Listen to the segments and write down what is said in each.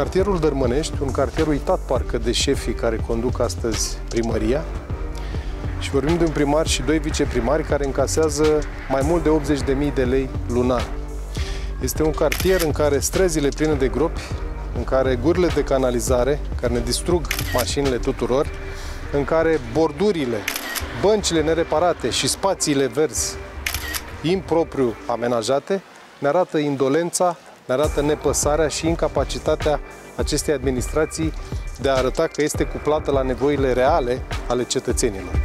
Cartierul Dărmănești, un cartier uitat parcă de șefii care conduc astăzi primăria, și vorbim de un primar și doi viceprimari care încasează mai mult de 80.000 de lei lunar. Este un cartier în care străzile pline de gropi, în care gurile de canalizare, care ne distrug mașinile tuturor, în care bordurile, băncile nereparate și spațiile verzi impropriu amenajate, ne arată indolența, ne arată nepăsarea și incapacitatea acestei administrații de a arăta că este cuplată la nevoile reale ale cetățenilor.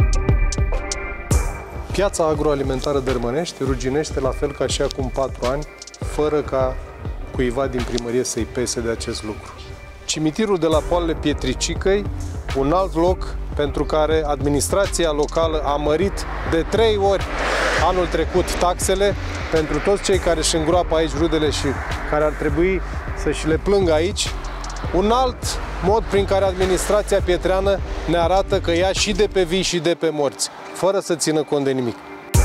Piața agroalimentară Dărmănești ruginește la fel ca și acum 4 ani, fără ca cuiva din primărie să-i pese de acest lucru. Cimitirul de la Poalele Pietricicăi, un alt loc pentru care administrația locală a mărit de 3 ori anul trecut taxele pentru toți cei care își îngroapă aici rudele și care ar trebui să și le plângă aici. Un alt mod prin care administrația pietreană ne arată că ia și de pe vii și de pe morți, fără să țină cont de nimic.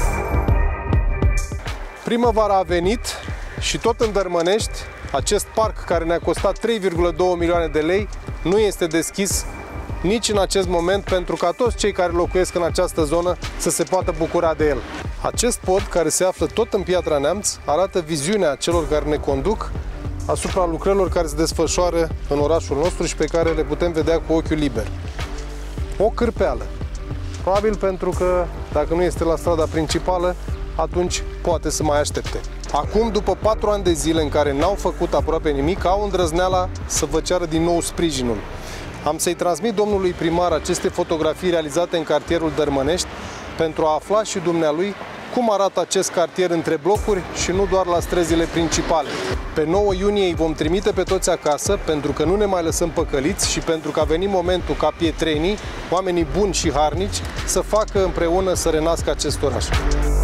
Primăvara a venit și tot în Dărmănești, acest parc care ne-a costat 3,2 milioane de lei nu este deschis nici în acest moment pentru ca toți cei care locuiesc în această zonă să se poată bucura de el. Acest pod, care se află tot în Piatra Neamț, arată viziunea celor care ne conduc asupra lucrărilor care se desfășoară în orașul nostru și pe care le putem vedea cu ochiul liber. O cârpeală. Probabil pentru că, dacă nu este la strada principală, atunci poate să mai aștepte. Acum, după 4 ani de zile în care n-au făcut aproape nimic, au îndrăzneala să vă ceară din nou sprijinul. Am să-i transmit domnului primar aceste fotografii realizate în cartierul Dărmănești pentru a afla și dumnealui cum arată acest cartier între blocuri și nu doar la străzile principale. Pe 9 iunie îi vom trimite pe toți acasă pentru că nu ne mai lăsăm păcăliți și pentru că a venit momentul ca pietrenii, oamenii buni și harnici, să facă împreună să renască acest oraș.